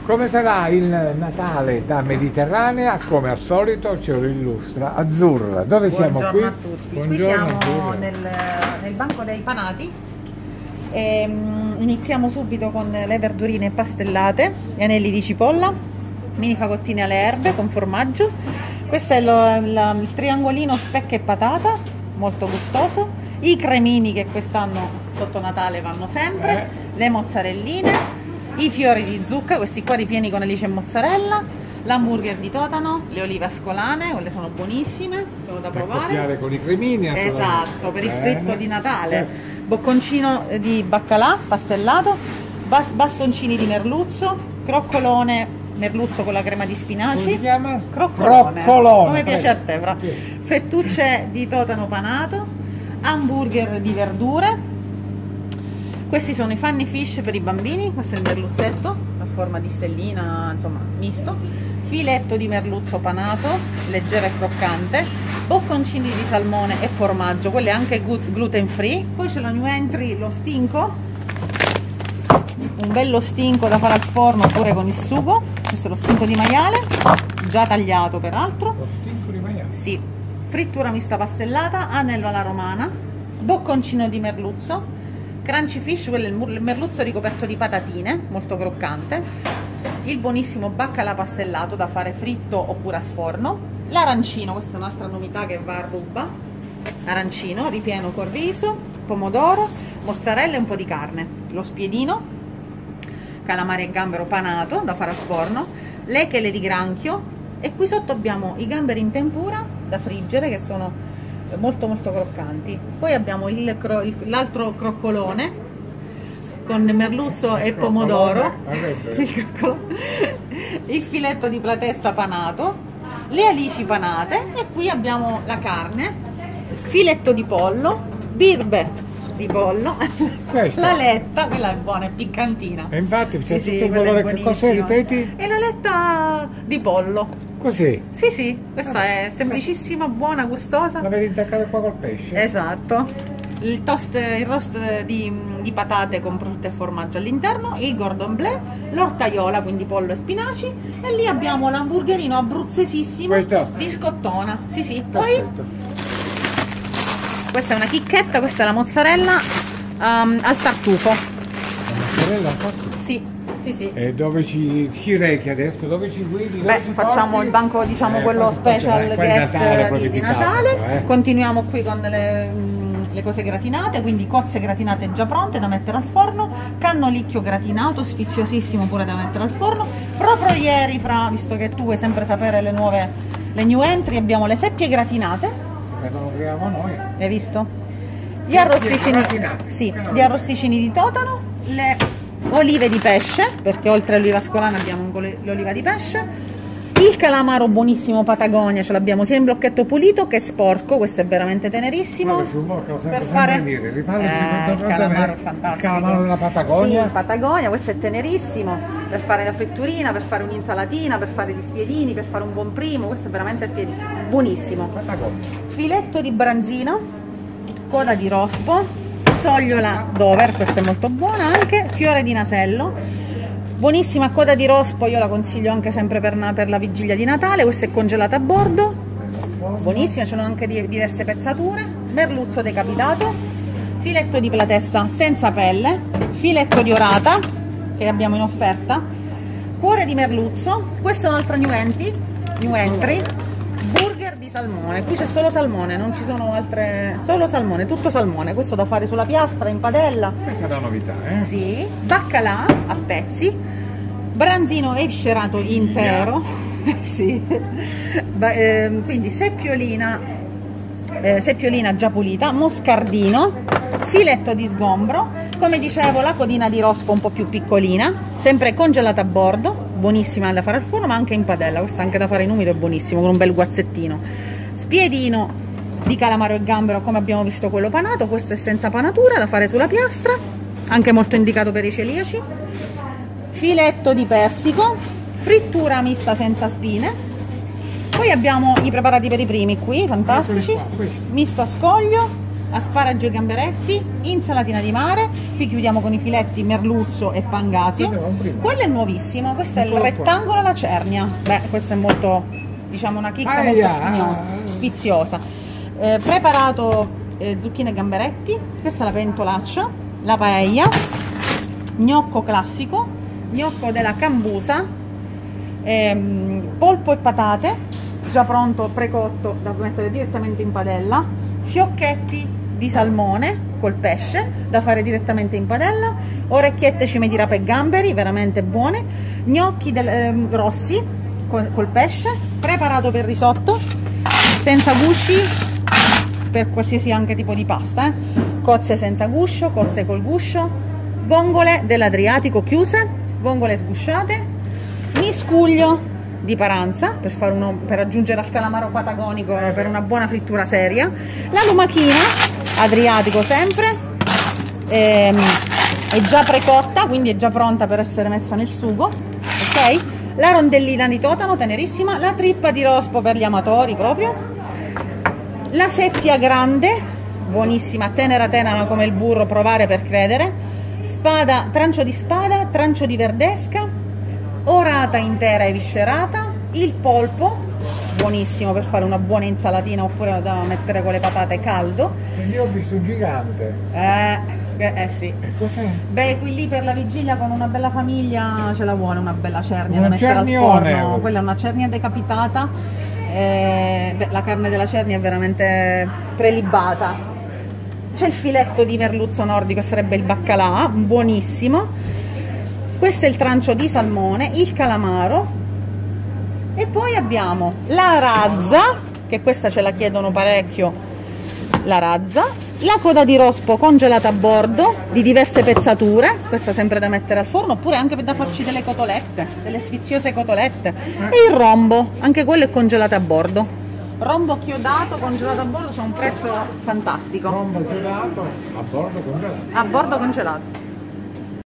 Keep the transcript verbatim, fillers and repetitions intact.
Come sarà il Natale da Mediterranea? Come al solito ce lo illustra Azzurra. Dove siamo qui? Buongiorno a tutti. Buongiorno, qui siamo Azzurra. nel, nel banco dei panati. E, um, iniziamo subito con le verdurine pastellate, gli anelli di cipolla, mini fagottine alle erbe con formaggio. Questo è lo, la, il triangolino specca e patata, molto gustoso. I cremini che quest'anno sotto Natale vanno sempre, eh. le mozzarelline, i fiori di zucca, questi qua ripieni con alice e mozzarella, l'hamburger di totano, le olive ascolane, quelle sono buonissime, sono da provare. Con i cremini. Esatto, per il fritto di Natale. Bocconcino di baccalà pastellato, bas bastoncini di merluzzo, croccolone merluzzo con la crema di spinaci. Come si chiama? Croccolone. Croccolone. Come piace a te, Fra. Sì. Fettucce di totano panato, hamburger di verdure. Questi sono i funny fish per i bambini, questo è il merluzzetto a forma di stellina, insomma misto, filetto di merluzzo panato, leggero e croccante, bocconcini di salmone e formaggio, quelle anche gluten free. Poi c'è la new entry, lo stinco, un bello stinco da fare al forno oppure con il sugo. Questo è lo stinco di maiale, già tagliato peraltro. Lo stinco di maiale? Sì. Frittura mista pastellata, anello alla romana, bocconcino di merluzzo, crunchy fish, quello è il merluzzo ricoperto di patatine, molto croccante, il buonissimo baccalà pastellato da fare fritto oppure a sforno, l'arancino, questa è un'altra novità che va a ruba, arancino ripieno con riso, pomodoro, mozzarella e un po' di carne, lo spiedino, calamari e gambero panato da fare a sforno, le chele di granchio e qui sotto abbiamo i gamberi in tempura da friggere che sono molto molto croccanti. Poi abbiamo l'altro croccolone con merluzzo e pomodoro, il, il filetto di platessa panato, le alici panate e qui abbiamo la carne, filetto di pollo, birbe di pollo, la letta, quella è buona, è piccantina. E infatti c'è sì, tutto sì, il colore, che cos'è, ripeti? E la letta di pollo. Così? Sì, sì, questa è semplicissima, buona, gustosa. La vedi intaccata qua col pesce? Esatto. Il toast, il roast di, di patate con prosciutto e formaggio all'interno, il Gordon Bleu, l'ortaiola, quindi pollo e spinaci, e lì abbiamo l'hamburgerino abruzzesissimo. Questo? Di scottona. Sì, sì. Poi questa è una chicchetta, questa è la mozzarella um, al tartufo. La mozzarella al tartufo? Sì. Sì, sì. E dove ci, ci rechi adesso? Dove ci guidi? Beh, ci facciamo porti? Il banco, diciamo, eh, quello special guest Natale, di, di Natale. Casa, eh. Continuiamo qui con le, le cose gratinate, quindi cozze gratinate già pronte da mettere al forno, cannolicchio gratinato, sfiziosissimo pure da mettere al forno. Proprio ieri, Fra, visto che tu vuoi sempre sapere le nuove, le new entry, abbiamo le seppie gratinate. Che non creiamo noi. Hai visto? Gli arrosticini, sì, gli arrosticini di totano, le olive di pesce, perché oltre all'oliva ascolana abbiamo l'oliva di pesce, il calamaro buonissimo Patagonia, ce l'abbiamo sia in blocchetto pulito che sporco, questo è veramente tenerissimo. Per fare dire, eh, il calamaro è fantastico. Il calamaro della Patagonia? Sì, Patagonia, questo è tenerissimo, per fare la fritturina, per fare un'insalatina, per fare gli spiedini, per fare un buon primo, questo è veramente spiedino, buonissimo. Patagonia. Filetto di branzino, coda di rospo, sogliola dover, questa è molto buona anche, fiore di nasello, buonissima coda di rospo, io la consiglio anche sempre per, per la vigilia di Natale, questa è congelata a bordo, buonissima, ci sono anche di, diverse pezzature, merluzzo decapitato, filetto di platessa senza pelle, filetto di orata che abbiamo in offerta, cuore di merluzzo, questa è un'altra new entry, new entry burger di salmone, qui c'è solo salmone, non ci sono altre, solo salmone, tutto salmone, questo da fare sulla piastra, in padella. Questa è una novità, eh? Sì, baccalà a pezzi, branzino escerato intero, yeah. Sì. Ba eh, quindi seppiolina, eh, seppiolina già pulita, moscardino, filetto di sgombro, come dicevo la codina di rospo un po' più piccolina, sempre congelata a bordo, buonissima da fare al forno ma anche in padella, questa anche da fare in umido è buonissimo con un bel guazzettino, spiedino di calamaro e gambero come abbiamo visto quello panato, questo è senza panatura da fare sulla piastra, anche molto indicato per i celiaci, filetto di persico, frittura mista senza spine, poi abbiamo i preparati per i primi qui, fantastici, misto a scoglio, asparagi e gamberetti, insalatina di mare, qui chiudiamo con i filetti merluzzo e pangasio. Quello è nuovissimo, questo è il rettangolo alla cernia. Beh, questo è molto, diciamo, una chicca molto spignosa, sfiziosa. Eh, preparato eh, zucchine e gamberetti, questa è la pentolaccia, la paella, gnocco classico, gnocco della cambusa, ehm, polpo e patate, già pronto, precotto da mettere direttamente in padella, fiocchetti di salmone col pesce da fare direttamente in padella, orecchiette cime di rape e gamberi veramente buone, gnocchi del, ehm, rossi col, col pesce, preparato per risotto, senza gusci, per qualsiasi anche tipo di pasta, eh. Cozze senza guscio, cozze col guscio, vongole dell'Adriatico chiuse, vongole sgusciate, miscuglio di paranza per, fare uno, per aggiungere al calamaro patagonico per una buona frittura seria, la lumachina Adriatico sempre, ehm, è già precotta, quindi è già pronta per essere messa nel sugo, ok? La rondellina di totano tenerissima, la trippa di rospo per gli amatori proprio, la seppia grande buonissima, tenera tenera come il burro, provare per credere, spada, trancio di spada, trancio di verdesca, orata intera e viscerata, il polpo, buonissimo per fare una buona insalatina oppure da mettere con le patate caldo. Quindi io ho visto un gigante. Eh, eh sì. Cos'è? Beh, qui lì per la vigilia con una bella famiglia ce la vuole una bella cernia Una da mettere cernione. al forno. Quella è una cernia decapitata. Eh, beh, la carne della cernia è veramente prelibata. C'è il filetto di merluzzo nordico, sarebbe il baccalà, buonissimo. Questo è il trancio di salmone, il calamaro, e poi abbiamo la razza, che questa ce la chiedono parecchio, la razza, la coda di rospo congelata a bordo di diverse pezzature, questa sempre da mettere al forno, oppure anche da farci delle cotolette, delle sfiziose cotolette, e il rombo, anche quello è congelato a bordo. Rombo chiodato congelato a bordo, c'è un prezzo fantastico. Rombo gelato a bordo congelato. A bordo congelato.